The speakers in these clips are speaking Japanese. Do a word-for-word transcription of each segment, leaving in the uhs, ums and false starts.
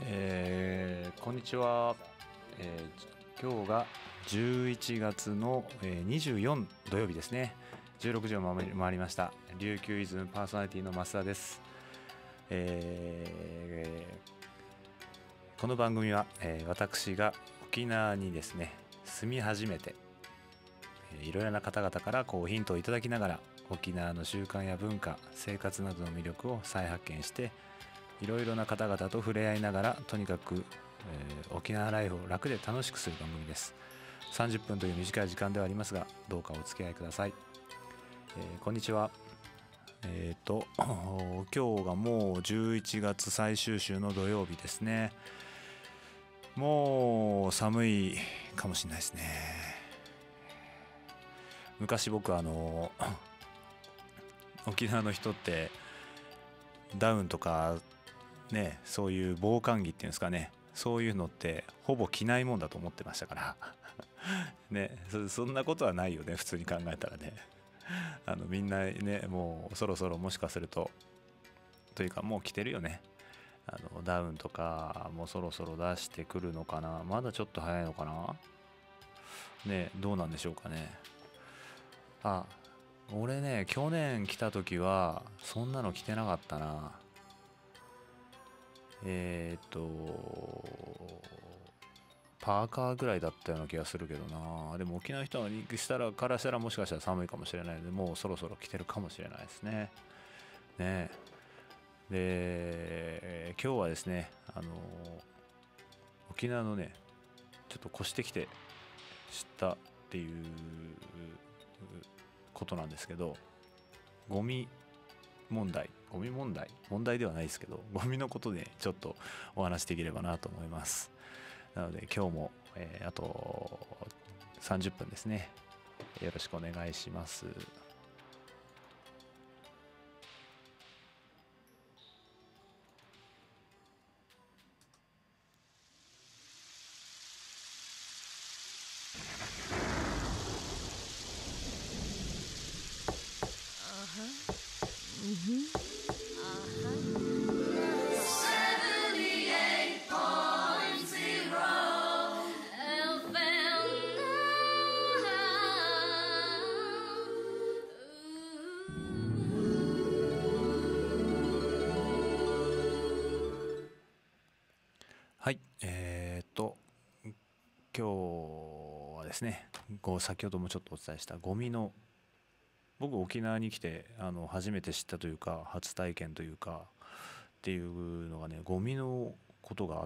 えーこんにちは、えー今日がじゅういちがつの、えーにじゅうよっか土曜日ですね。じゅうろくじを回り回りました。琉球イズムパーソナリティの増田です。えーこの番組は、えー私が沖縄にですね住み始めて、えーいろいろな方々からこうヒントをいただきながら沖縄の習慣や文化、生活などの魅力を再発見して、いろいろな方々と触れ合いながら、とにかく、えー沖縄ライフを楽で楽しくする番組です。さんじゅっぷんという短い時間ではありますが、どうかお付き合いください。えーこんにちは。えっ、と今日がもうじゅういちがつ最終週の土曜日ですね。もう寒いかもしれないですね。昔僕あの沖縄の人ってダウンとかね、そういう防寒着っていうんですかね、そういうのってほぼ着ないもんだと思ってましたからね、そそんなことはないよね、普通に考えたらね。あのみんなね、もうそろそろもしかするとというかもう着てるよね。あのダウンとかもうそろそろ出してくるのかな。まだちょっと早いのかなね。どうなんでしょうかね。あ、俺ね、去年来た時はそんなの着てなかったな。えーっとパーカーぐらいだったような気がするけどな。でも沖縄の人にしたらからしたらもしかしたら寒いかもしれないので、もうそろそろ来てるかもしれないですね。ねえ。で、今日はですね、あの沖縄のね、ちょっと越してきて知ったっていうことなんですけど、ゴミ問題、ゴミ問題、問題ではないですけど、ゴミのことでちょっとお話しできればなと思います。なので今日も、えーあとさんじゅっぷんですね。よろしくお願いします。はい、えー、っと今日はですね、こう先ほどもちょっとお伝えしたゴミの、僕沖縄に来てあの初めて知ったというか初体験というかっていうのがね、ゴミのことがあって、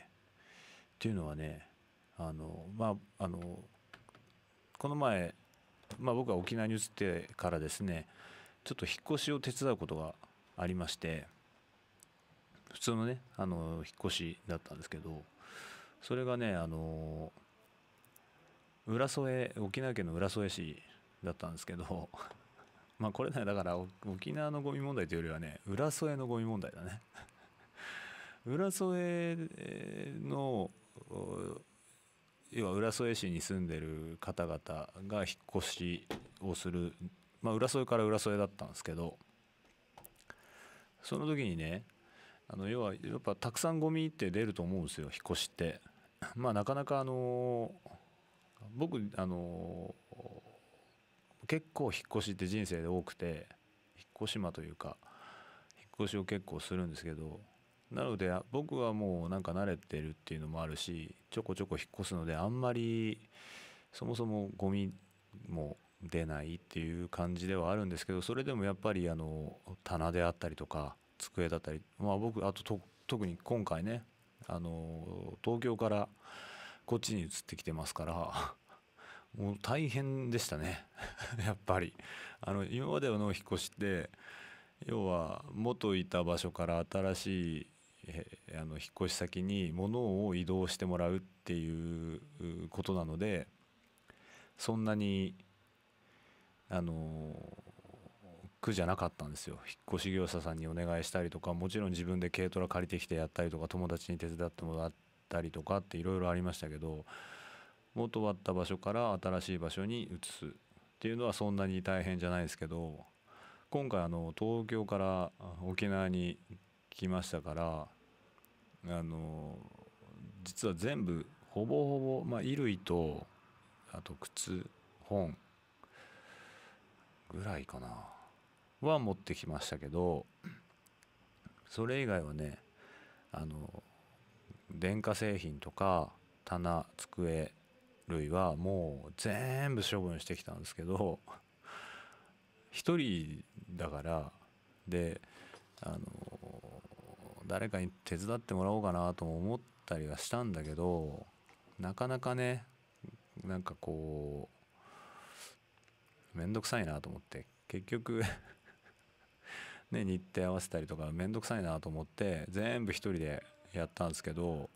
っていうのはね、あのまああのこの前、まあ、僕は沖縄に移ってからですね、ちょっと引っ越しを手伝うことがありまして、普通のねあの引っ越しだったんですけど、それがね、あの浦添、沖縄県の浦添市だったんですけどまあこれね、だから沖縄のゴミ問題というよりはね、浦添のゴミ問題だね。浦添の、要は浦添市に住んでる方々が引っ越しをする、まあ浦添から浦添だったんですけど、その時にね、あの要はやっぱたくさんゴミって出ると思うんですよ、引っ越しって。まあなかなかあの僕あの結構引っ越しって人生で多くて、引っ越し魔というか引っ越しを結構するんですけど、なので僕はもうなんか慣れてるっていうのもあるし、ちょこちょこ引っ越すのであんまりそもそもゴミも出ないっていう感じではあるんですけど、それでもやっぱりあの棚であったりとか机だったり、まあ僕あとと特に今回ね、あの東京からこっちに移ってきてますからもう大変でしたねやっぱりあの今までの引っ越しって、要は元いた場所から新しいえあの引っ越し先に物を移動してもらうっていうことなので、そんなにあの苦じゃなかったんですよ。引っ越し業者さんにお願いしたりとか、もちろん自分で軽トラ借りてきてやったりとか、友達に手伝ってもらったりとかっていろいろありましたけど、元あった場所から新しい場所に移すっていうのはそんなに大変じゃないですけど、今回あの東京から沖縄に来ましたから、 あの実は全部ほぼほぼ、まあ、衣類とあと靴本ぐらいかなは持ってきましたけど、それ以外はね、あの電化製品とか棚机類はもう全部処分してきたんですけど、一人だから、であの誰かに手伝ってもらおうかなとも思ったりはしたんだけど、なかなかね、なんかこうめんどくさいなと思って、結局ね、日程合わせたりとかめんどくさいなと思って全部一人でやったんですけど、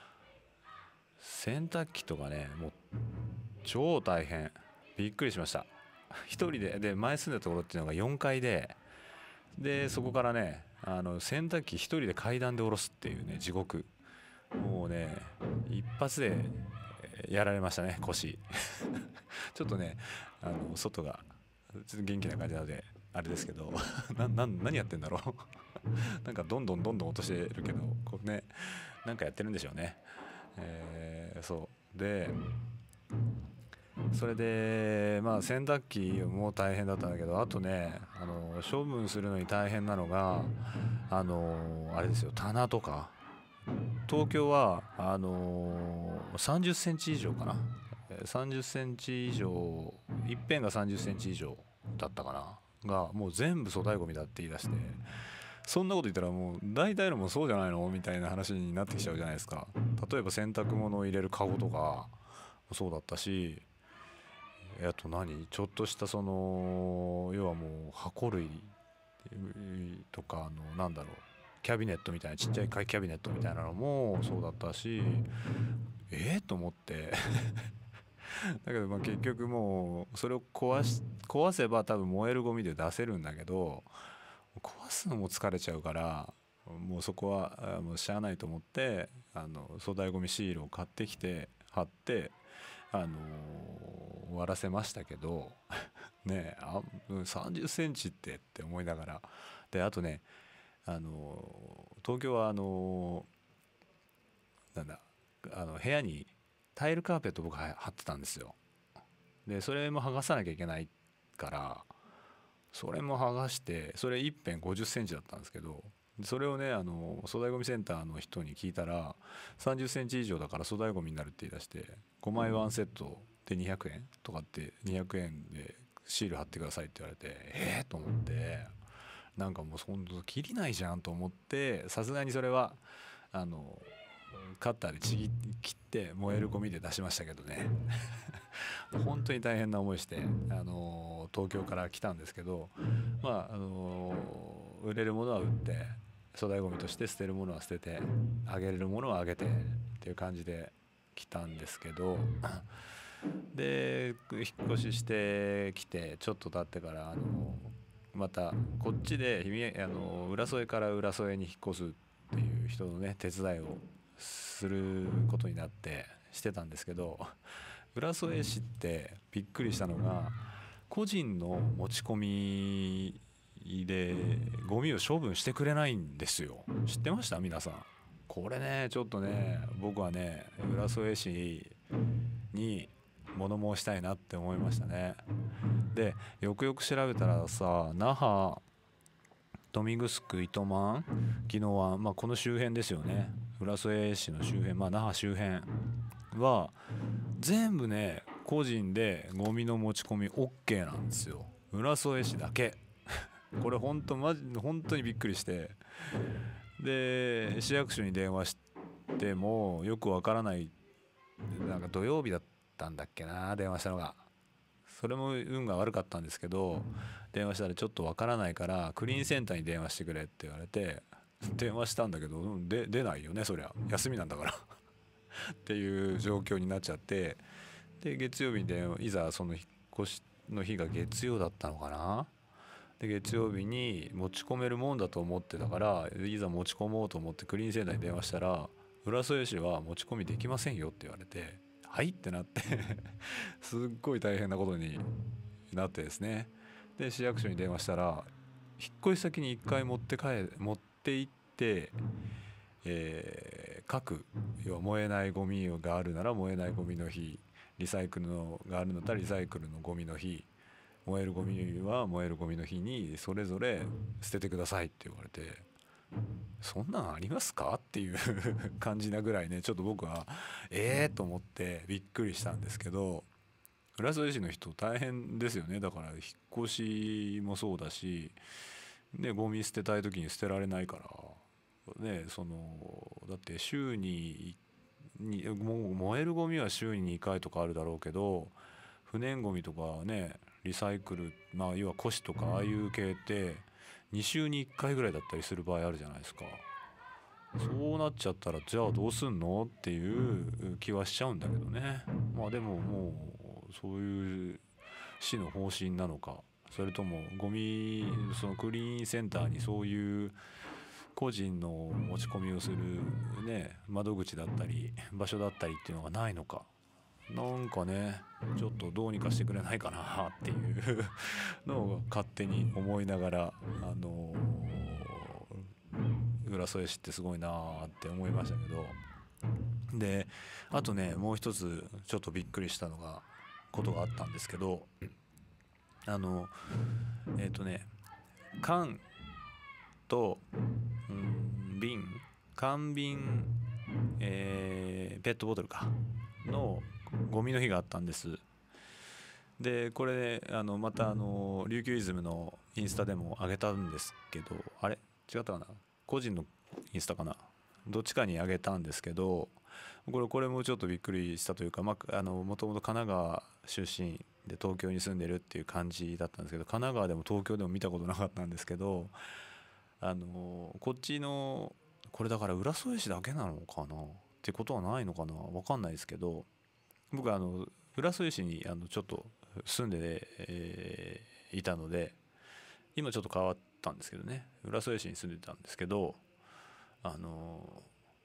洗濯機とかね、もう超大変。びっくりしました。一人で、で前住んだところっていうのがよんかいで、でそこからね、あの洗濯機一人で階段で下ろすっていうね、地獄。もうね、一発でやられましたね、腰。ちょっとね、あの外がちょっと元気な感じなのであれですけど、なな何やってんだろう。なんかどんどんどんどん落としてるけど、こうね、なんかやってるんでしょうね。えーそうで、それでまあ洗濯機も大変だったんだけど、あとね、あの処分するのに大変なのが、あのあれですよ、棚とか。東京はあのさんじゅっセンチ以上かな、さんじゅっセンチ以上、一辺がさんじゅっセンチ以上だったかなが、もう全部粗大ごみだって言い出して、そんなこと言ったらもう大体のもそうじゃないのみたいな話になってきちゃうじゃないですか。例えば洗濯物を入れるカゴとかもそうだったし、あと何、ちょっとしたその要はもう箱類とか、あのなんだろう、キャビネットみたいな、ちっちゃいキャビネットみたいなのもそうだったし、えー、と思って。だけどまあ結局もうそれを壊し壊せば多分燃えるゴミで出せるんだけど、壊すのも疲れちゃうから、もうそこはもうしゃあないと思って、あの粗大ごみシールを買ってきて貼って、あのー終わらせましたけど、ねえ、あさんじゅっセンチってって思いながら。であとね、あのー東京はあのーなんだ、あの部屋にタイルカーペット僕は貼ってたんですよ。でそれも剥がさなきゃいけないから、それも剥がして、それいっぺんごじゅっセンチだったんですけど、それをね、あの粗大ごみセンターの人に聞いたら、さんじゅっセンチ以上だから粗大ごみになるって言い出して、ごまいワンセットでにひゃくえんとかって、にひゃくえんでシール貼ってくださいって言われて、ええー、と思って、なんかもうそんな切りないじゃんと思って、さすがにそれはあのカッターでちぎ切って燃えるゴミで出しましたけどね。本当に大変な思いして、あの東京から来たんですけど、まああの売れるものは売って、粗大ごみとして捨てるものは捨てて、あげれるものはあげてっていう感じで来たんですけど、で引っ越ししてきてちょっと経ってから、あのまたこっちであの浦添から浦添に引っ越すっていう人のね、手伝いをすることになってしてたんですけど、浦添市ってびっくりしたのが、個人の持ち込みでゴミを処分してくれないんですよ。知ってました皆さん？これね、ちょっとね、僕はね、浦添市に物申したいなって思いましたね。でよくよく調べたらさ、那覇、豊見城、糸満、宜野湾、まあ、この周辺ですよね。浦添市の周辺、まあ、那覇周辺は全部ね、個人でゴミの持ち込み OK なんですよ。浦添市だけ。これ本当マジ本当にびっくりして、で市役所に電話してもよくわからない、なんか土曜日だったんだっけな、電話したのが。それも運が悪かったんですけど、電話したらちょっとわからないからクリーンセンターに電話してくれって言われて、電話したんだけど、うん、で出ないよね、そりゃ休みなんだから。っていう状況になっちゃって、で月曜日に電話、いざその引っ越しの日が月曜だったのかな。で月曜日に持ち込めるもんだと思ってたから、いざ持ち込もうと思ってクリーンセンターに電話したら、浦添市は持ち込みできませんよって言われて、はいってなって。すっごい大変なことになってですね。で市役所に電話したら、引っ越し先にいっかい持って帰持って行ってえー各要は燃えないゴミがあるなら燃えないゴミの日、リサイクルのがあるのだったらリサイクルのゴミの日、燃えるゴミは燃えるゴミの日にそれぞれ捨ててくださいって言われて、そんなんありますかっていう感じなぐらいね、ちょっと僕はええー、と思ってびっくりしたんですけど、浦添市の人大変ですよね。だから引っ越しもそうだし、ね、ゴミ捨てたい時に捨てられないからね、そのだって週ににもう燃えるゴミは週ににかいとかあるだろうけど、不燃ゴミとかね、リサイクル、まあ要は古紙とかああいう系ってに週にいっかいぐらいだったりする場合あるじゃないですか。そうなっちゃったらじゃあどうすんのっていう気はしちゃうんだけどね。まあでももうそういう市の方針なのか、それともゴミそのクリーンセンターにそういう個人の持ち込みをするね窓口だったり場所だったりっていうのがないのか、なんかねちょっとどうにかしてくれないかなっていうのを勝手に思いながら、あの浦添市ってすごいなーって思いましたけど。であとねもう一つちょっとびっくりしたのがことがあったんですけど、あのえっ、とね缶と、うん、瓶缶瓶、えーペットボトルかのゴミの日があったんです。でこれあのまたあの琉球イズムのインスタでも上げたんですけど、あれ違ったかな、個人のインスタかな、どっちかに上げたんですけど、これこれもちょっとびっくりしたというか、まあ、あのもともと神奈川出身で東京に住んでるっていう感じだったんですけど、神奈川でも東京でも見たことなかったんですけど、あのこっちのこれだから浦添市だけなのかなってことはないのかな、分かんないですけど、僕あの浦添市にあのちょっと住んで、えーいたので、今ちょっと変わったんですけどね、浦添市に住んでたんですけど、あの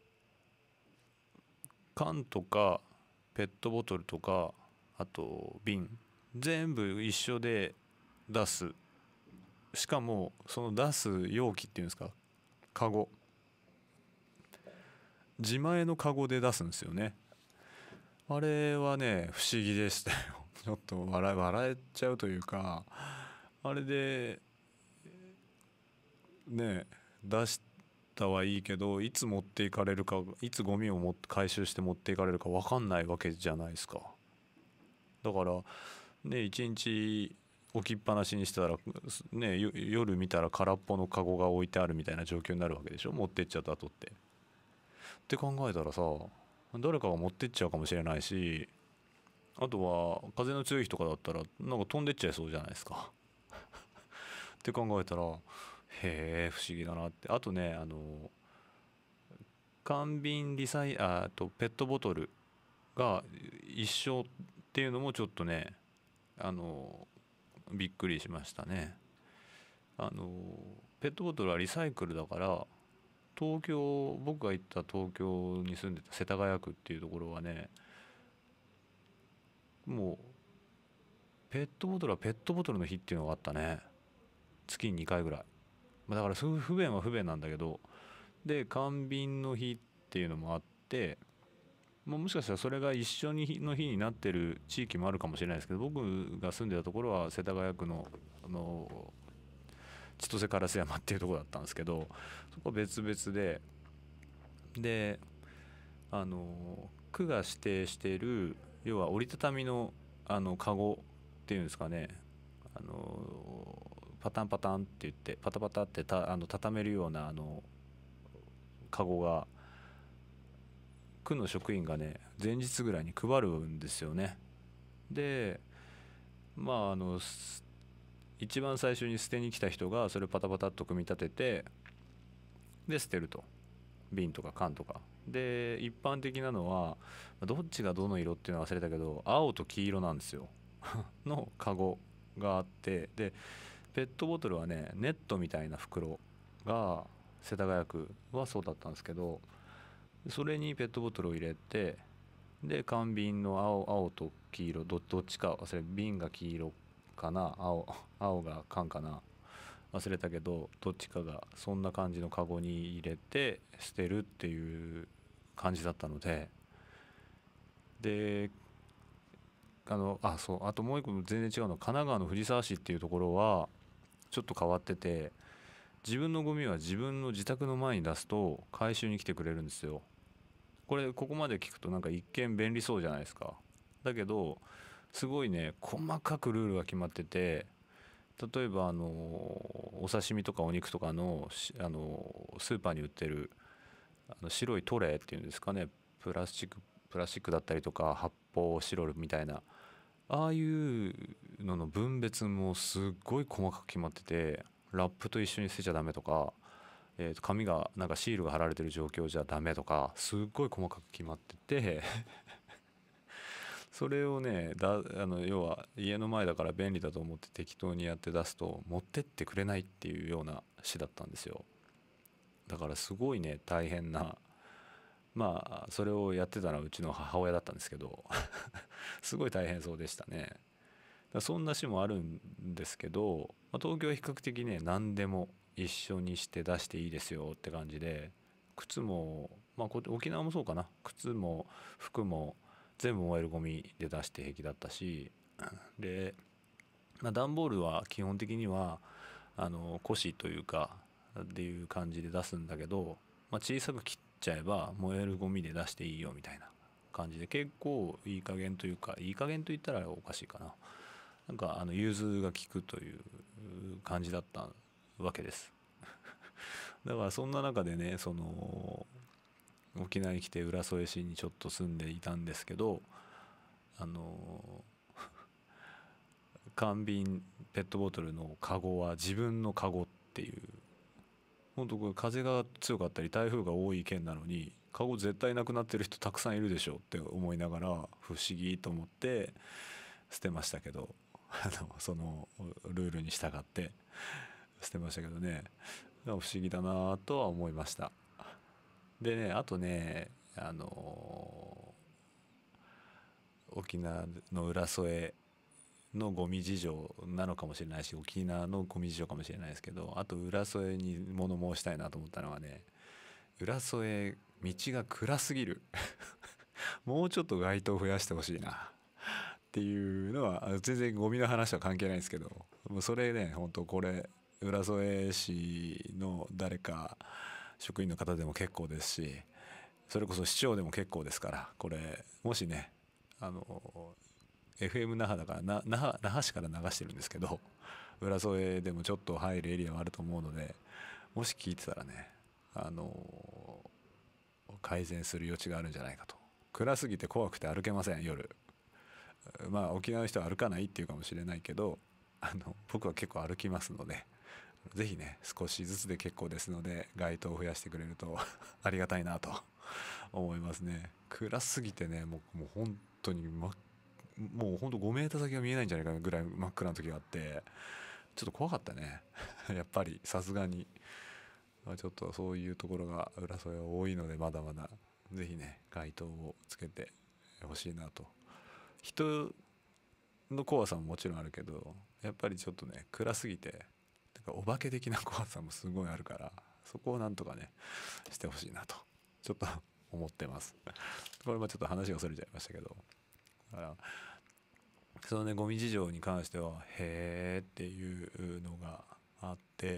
缶とかペットボトルとかあと瓶全部一緒で出す。しかもその出す容器っていうんですか、カゴ、自前のカゴで出すんですよね。あれはね不思議でしたよ。ちょっと笑笑えちゃうというか、あれでね出したはいいけど、いつ持っていかれるか、いつゴミをも回収して持っていかれるか分かんないわけじゃないですか。だからね一日置きっぱなしにしてたらね、夜見たら空っぽのカゴが置いてあるみたいな状況になるわけでしょ、持ってっちゃった後って。って考えたらさ、誰かが持ってっちゃうかもしれないし、あとは風の強い日とかだったらなんか飛んでっちゃいそうじゃないですか。って考えたら、へえ不思議だなって。あとねあの缶瓶リサイああとペットボトルが一緒っていうのもちょっとねあのびっくりしましたね。あのペットボトルはリサイクルだから、東京僕が行った東京に住んでた世田谷区っていうところはね、もうペットボトルはペットボトルの日っていうのがあったね、月ににかいぐらい。まあだから不不便は不便なんだけど、で缶瓶の日っていうのもあって、もうもしかしたらそれが一緒にの日になってる地域もあるかもしれないですけど、僕が住んでたところは世田谷区のあの千歳烏山っていうところだったんですけど、そこは別々で、であの区が指定している要は折りたたみのあのカゴっていうんですかね、あのパタンパタンって言ってパタパタってたあの畳めるようなあのカゴが区の職員がね前日ぐらいに配るんですよね。でまああの一番最初に捨てに来た人がそれをパタパタっと組み立てて、で捨てると、瓶とか缶とかで、一般的なのはどっちがどの色っていうのは忘れたけど青と黄色なんですよのカゴがあって、でペットボトルはねネットみたいな袋が世田谷区はそうだったんですけど、それにペットボトルを入れて、で缶瓶の青青と黄色 ど, どっちか忘れ、瓶が黄色かな青青が缶かな、 忘れたけど、どっちかがそんな感じのカゴに入れて捨てるっていう感じだったので、であのあそうあともう一個全然違うのは、神奈川の藤沢市っていうところはちょっと変わってて、自分のゴミは自分の自宅の前に出すと回収に来てくれるんですよ。これここまで聞くとなんか一見便利そうじゃないですか。だけどすごいね、細かくルールが決まってて、例えばあのお刺身とかお肉とかのしあのスーパーに売ってるあの白いトレーっていうんですかね、プラスチックプラスチックだったりとか発泡スチロールみたいな、ああいうのの分別もすっごい細かく決まってて、ラップと一緒に捨てちゃダメとか、えーと紙がなんかシールが貼られてる状況じゃダメとか、すっごい細かく決まっててそれをねだあの要は家の前だから便利だと思って適当にやって出すと持ってってくれないっていうような市だったんですよ。だからすごいね大変な、まあそれをやってたのはうちの母親だったんですけどすごい大変そうでしたね。だからそんな市もあるんですけど、まあ、東京は比較的ね何でも一緒にして出していいですよって感じで、靴も、まあ、こ沖縄もそうかな、靴も服も全部燃えるゴミで出して平気だったし、で、まあ、段ボールは基本的にはあの古紙というかっていう感じで出すんだけど、まあ、小さく切っちゃえば燃えるゴミで出していいよみたいな感じで、結構いい加減というか、いい加減と言ったらおかしいかな、なんかあの融通が利くという感じだったわけです。だからそんな中でね、その沖縄に来て浦添市にちょっと住んでいたんですけど、あの缶瓶ペットボトルのカゴは自分のカゴっていう、本当これ風が強かったり台風が多い県なのにカゴ絶対なくなってる人たくさんいるでしょって思いながら不思議と思って捨てましたけど、あのそのルールに従って捨てましたけどね、不思議だなとは思いました。でね、あとね、あの沖縄の浦添のゴミ事情なのかもしれないし、沖縄のゴミ事情かもしれないですけど、あと浦添に物申したいなと思ったのはね、浦添道が暗すぎるもうちょっと街灯増やしてほしいなっていうのは、全然ゴミの話は関係ないんですけど、もうそれね、本当これ浦添市の誰か職員の方でも結構ですし、それこそ市長でも結構ですから、これもしね、あの エフエム 那覇だからな那覇那覇市から流してるんですけど、浦添でもちょっと入るエリアはあると思うので、もし聞いてたらね、あの改善する余地があるんじゃないかと。暗すぎて怖くて歩けません夜。まあ沖縄の人は歩かないっていうかもしれないけど、あの僕は結構歩きますので、ぜひね少しずつで結構ですので街灯を増やしてくれるとありがたいなと思いますね。暗すぎてね、もうもう本当に、ま、もう本当ごメーター先が見えないんじゃないかなぐらい真っ暗な時があって、ちょっと怖かったねやっぱりさすがに、まあ、ちょっとそういうところが浦添は多いので、まだまだぜひね街灯をつけてほしいなと。人の怖さももちろんあるけど、やっぱりちょっとね暗すぎて、てかお化け的な怖さもすごいあるから、そこをなんとかねしてほしいなとちょっと思ってます。これもちょっと話がそれちゃいましたけど、だからそのねゴミ事情に関してはへーっていうのがあって、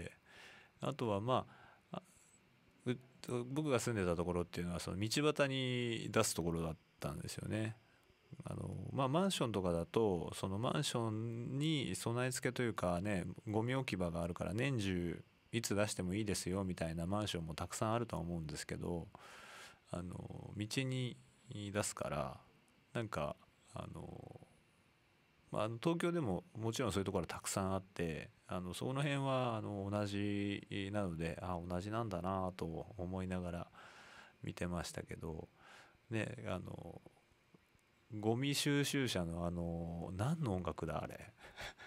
あとはまあう僕が住んでたところっていうのはその道端に出すところだったんですよね。あのまあ、マンションとかだとそのマンションに備え付けというかね、ゴミ置き場があるから年中いつ出してもいいですよみたいなマンションもたくさんあるとは思うんですけど、あの道に出すからなんかあの、まあ、あの東京でももちろんそういうところはたくさんあって、あのその辺はあの同じなので、あ同じなんだなと思いながら見てましたけどね、あのゴミ収集車のあの何の音楽だあれ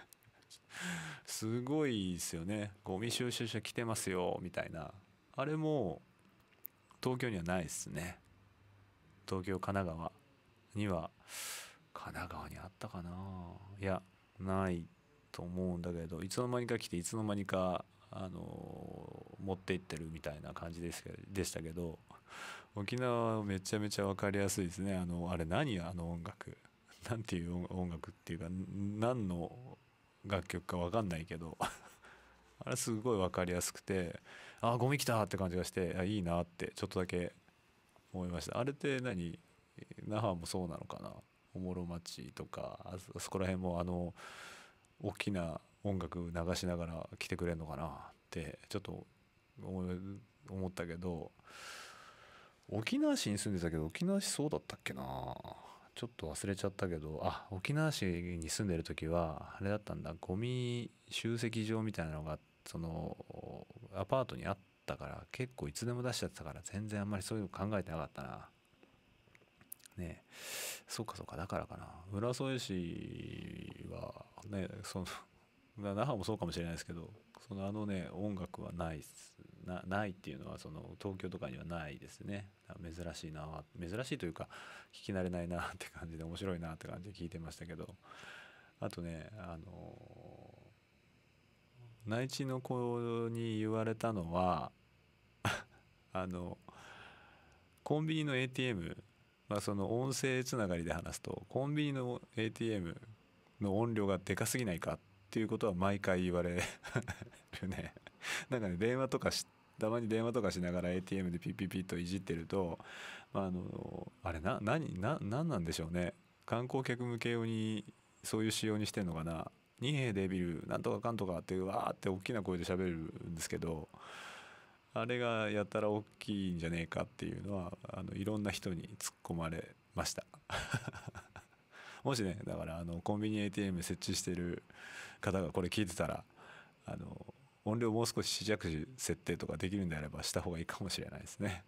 すごいですよね。ゴミ収集車来てますよみたいな、あれも東京にはないですね。東京神奈川には、神奈川にあったかな、いやないと思うんだけど、いつの間にか来ていつの間にかあの持っていってるみたいな感じですけでしたけど、沖縄はめちゃめちゃ分かりやすいですね。あのあれ何あの音楽なんていう音音楽っていうか何の楽曲か分かんないけどあれすごい分かりやすくて、あゴミ来たって感じがして、あいいなってちょっとだけ思いました。あれって何、那覇もそうなのかな、おもろ町とかあそ、あそこら辺もあの大きな音楽流しながら来てくれるのかなってちょっと思い思ったけど、沖縄市に住んでたけど沖縄市そうだったっけな、ちょっと忘れちゃったけど、あ沖縄市に住んでる時はあれだったんだ、ゴミ集積場みたいなのがそのアパートにあったから結構いつでも出しちゃってたから、全然あんまりそういうの考えてなかったな。ねえ、そうかそうか、だからかな。浦添市はね、その那覇もそうかもしれないですけど、そのあのね音楽はないっすな、ないっていうのはその東京とかにはないですね。珍しいな、珍しいというか聞き慣れないなって感じで、面白いなって感じで聞いてましたけど、あとね、あの内地の子に言われたのはあのコンビニの エーティーエム、まあ、その音声つながりで話すと、コンビニの エーティーエム の音量がでかすぎないかっていうことは毎回言われるね。なんかね、電話とかしたまに電話とかしながら エーティーエム でピッピッピッといじってると、まあ、あのあれな何な何なんでしょうね、観光客向け用にそういう仕様にしてんのかな。二兵デビルなんとかかんとかってわーって大きな声で喋るんですけど、あれがやたら大きいんじゃねえかっていうのはあのいろんな人に突っ込まれましたもしね、だからあのコンビニ エーティーエム 設置してる方がこれ聞いてたら、あの音量もう少し小さく設定とかできるんであればした方がいいかもしれないですね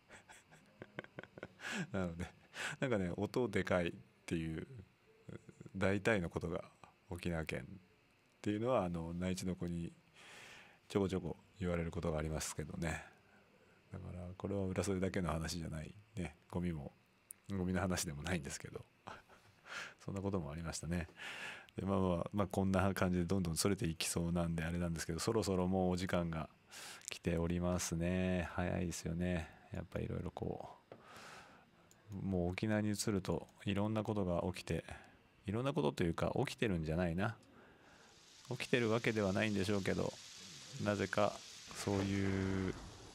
なのでなんかね、音でかいっていう大体のことが沖縄県っていうのはあの内地の子にちょこちょこ言われることがありますけどね。だからこれは浦添だけの話じゃないね、ゴミもゴミの話でもないんですけどそんなこともありましたね。で、まあまあ、まあ、こんな感じでどんどんそれていきそうなんであれなんですけど、そろそろもうお時間が来ておりますね。早いですよね。やっぱいろいろこうもう沖縄に移るといろんなことが起きて、いろんなことというか起きてるんじゃないな、起きてるわけではないんでしょうけど、なぜかそういう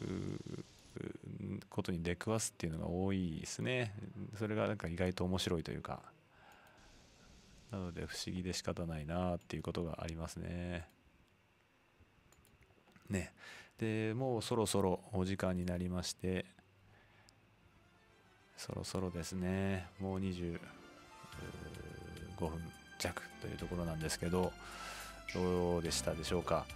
ことに出くわすっていうのが多いですね。それがなんか意外と面白いというか、なので不思議で仕方ないなっていうことがありますね。ね。でもうそろそろお時間になりまして、そろそろですね、もうにじゅうごふん弱というところなんですけど、どうでしたでしょうか。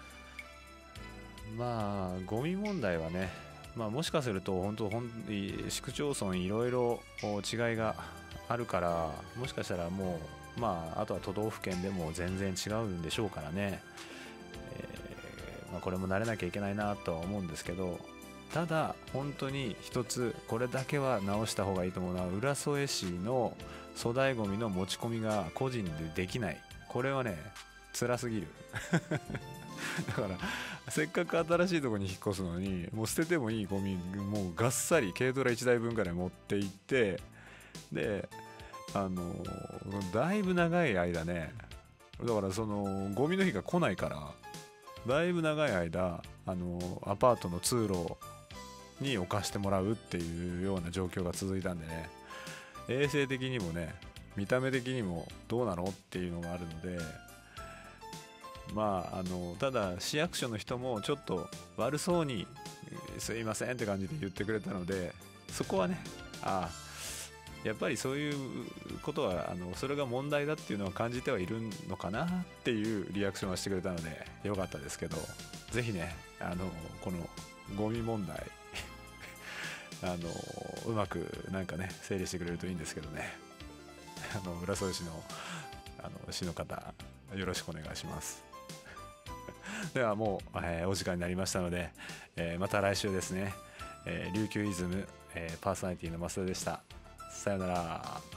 まあゴミ問題はね、まあ、もしかすると本当本市区町村いろいろ違いがあるから、もしかしたらもうまああとは都道府県でも全然違うんでしょうからね、えーまあ、これも慣れなきゃいけないなとは思うんですけど、ただ本当に一つこれだけは直した方がいいと思うのは、浦添市の粗大ごみの持ち込みが個人でできない、これはね辛すぎるだからせっかく新しいところに引っ越すのに、もう捨ててもいいゴミもうがっさり軽トラいちだいぶんぐらい持って行って、であのだいぶ長い間ね、だからそのゴミの日が来ないから、だいぶ長い間あのアパートの通路に置かしてもらうっていうような状況が続いたんでね、衛生的にもね見た目的にもどうなのっていうのがあるので、まああのただ市役所の人もちょっと悪そうにすいませんって感じで言ってくれたので、そこはね、ああやっぱりそういうことはあのそれが問題だっていうのは感じてはいるのかなっていうリアクションはしてくれたのでよかったですけど、ぜひねあのこのゴミ問題あのうまくなんかね整理してくれるといいんですけどね、あの浦添市のあの市の方よろしくお願いしますではもう、えー、お時間になりましたので、えー、また来週ですね、えー、琉球イズム、えー、パーソナリティの増田でした。さよなら。